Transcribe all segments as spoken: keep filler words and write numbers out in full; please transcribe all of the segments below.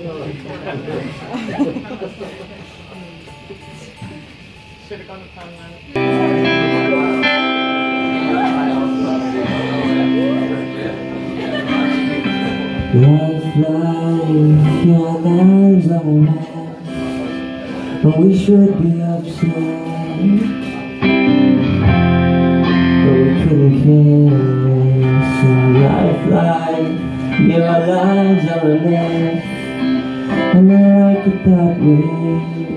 Should have gone to plan now. Life, life, your lives are a mess, but we should be upset, but we couldn't care less. So life, life, your lives are a mess, and I like it that way.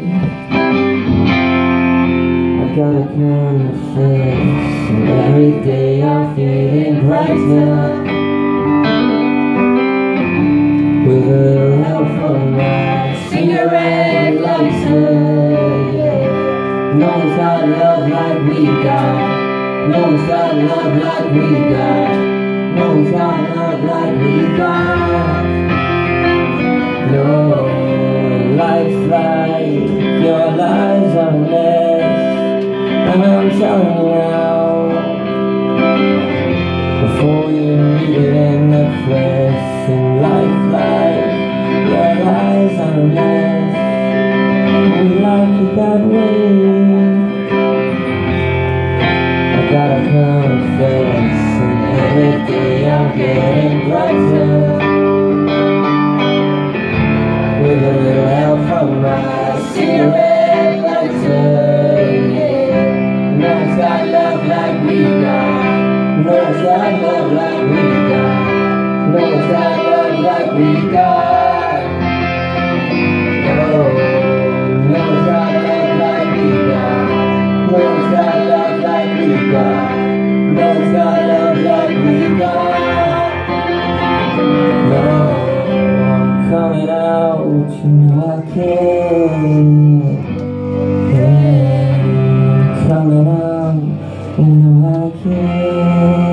I gotta confess, and every day I'm feeling brighter, with a little help from my cigarette lighter. No one's got love like we got. No one's got love like we got. No one's got love like we got. No, life's like your lives are a mess, and I'm telling you now, before you read it in the flesh. In life, life, your lives are a mess, we like it that way. I gotta confess, and every day I'm getting brighter, with a little help from my cigarette lighter. No one's got love like we got. No one's got love like we got. No one's got love like we got. No, no one's got love like we got. No one's got love like we got. No one's got love like we got. No, I'm coming out, you know I can. Yeah, I'm coming out, you know I can.